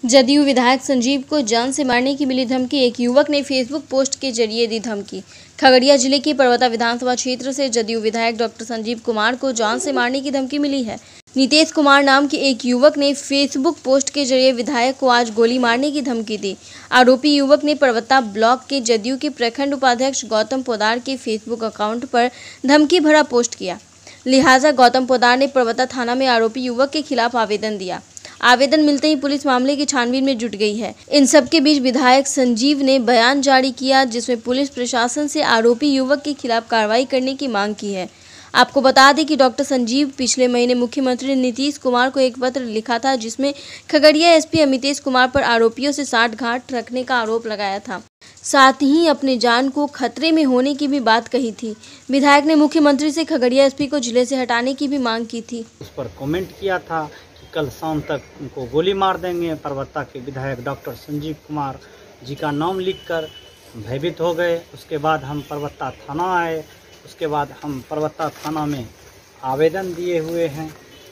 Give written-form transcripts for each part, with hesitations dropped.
जदयू विधायक संजीव को जान से मारने की मिली धमकी। एक युवक ने फेसबुक पोस्ट के जरिए दी धमकी। खगड़िया जिले के परवता विधानसभा क्षेत्र से जदयू विधायक डॉक्टर संजीव कुमार को जान से मारने की धमकी मिली है। नीतेश कुमार नाम के एक युवक ने फेसबुक पोस्ट के जरिए विधायक को आज गोली मारने की धमकी दी। आरोपी युवक ने परवता ब्लॉक के जदयू के प्रखंड उपाध्यक्ष गौतम पोदार के फेसबुक अकाउंट पर धमकी भरा पोस्ट किया। लिहाजा गौतम पोदार ने परवता थाना में आरोपी युवक के खिलाफ आवेदन दिया। आवेदन मिलते ही पुलिस मामले की छानबीन में जुट गई है। इन सबके बीच विधायक संजीव ने बयान जारी किया, जिसमें पुलिस प्रशासन से आरोपी युवक के खिलाफ कार्रवाई करने की मांग की है। आपको बता दें कि डॉक्टर संजीव पिछले महीने मुख्यमंत्री नीतीश कुमार को एक पत्र लिखा था, जिसमें खगड़िया एसपी अमितेश कुमार पर आरोपियों से साठगांठ रखने का आरोप लगाया था। साथ ही अपने जान को खतरे में होने की भी बात कही थी। विधायक ने मुख्यमंत्री से खगड़िया एसपी को जिले से हटाने की भी मांग की थी। उस पर कमेंट किया था कि कल शाम तक उनको गोली मार देंगे। परवता के विधायक डॉक्टर संजीव कुमार जी का नाम लिखकर भयभीत हो गए। उसके बाद हम परवता थाना आए। उसके बाद हम परवता थाना में आवेदन दिए हुए हैं।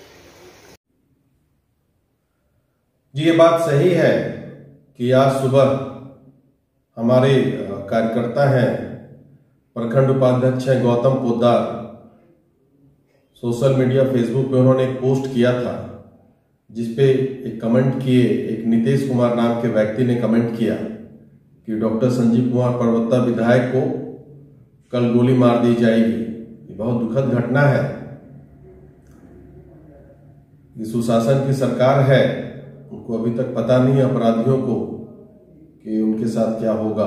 जी, ये बात सही है कि आज सुबह हमारे कार्यकर्ता हैं, प्रखंड उपाध्यक्ष हैं Gautam Podar, social media Facebook पे उन्होंने एक पोस्ट किया था, जिसपे एक कमेंट किए। एक नीतेश कुमार नाम के व्यक्ति ने कमेंट किया कि डॉक्टर संजीव कुमार परवता विधायक को कल गोली मार दी जाएगी। ये बहुत दुखद घटना है। ये सुशासन की सरकार है, उनको अभी तक पता नहीं अपराधियों को कि उनके साथ क्या होगा।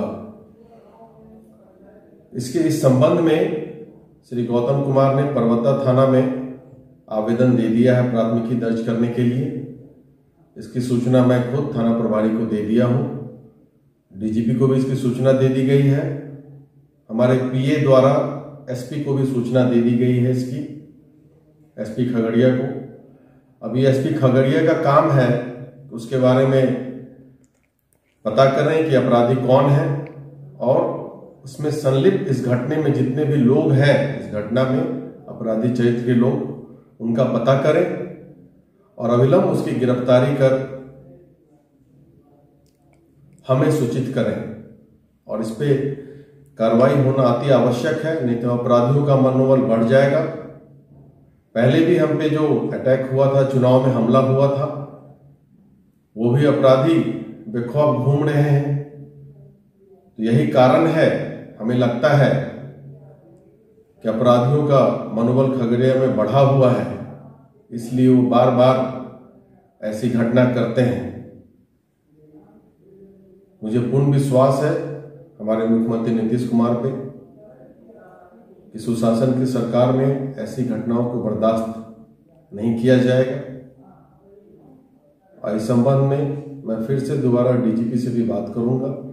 इस संबंध में श्री गौतम कुमार ने परवता थाना में आवेदन दे दिया है प्राथमिकी दर्ज करने के लिए। इसकी सूचना मैं खुद थाना प्रभारी को दे दिया हूं। डीजीपी को भी इसकी सूचना दे दी गई है। हमारे पीए द्वारा एसपी को भी सूचना दे दी गई है इसकी, एसपी खगड़िया को। अभी एसपी खगड़िया का काम है उसके बारे में पता करें कि अपराधी कौन है और उसमें संलिप्त इस घटने में जितने भी लोग हैं, इस घटना में अपराधी चरित्र के लोग, उनका पता करें और अविलंब उसकी गिरफ्तारी कर हमें सूचित करें। और इस पे कार्रवाई होना अति आवश्यक है, नहीं तो अपराधियों का मनोबल बढ़ जाएगा। पहले भी हम पे जो अटैक हुआ था, चुनाव में हमला हुआ था, वो भी अपराधी बेखौफ घूम रहे हैं। तो यही कारण है, हमें लगता है कि अपराधियों का मनोबल खगड़िया में बढ़ा हुआ है, इसलिए वो बार बार ऐसी घटना करते हैं। मुझे पूर्ण विश्वास है हमारे मुख्यमंत्री नीतीश कुमार पे कि सुशासन की सरकार में ऐसी घटनाओं को बर्दाश्त नहीं किया जाएगा। और इस संबंध में मैं फिर से दोबारा डीजीपी से भी बात करूंगा।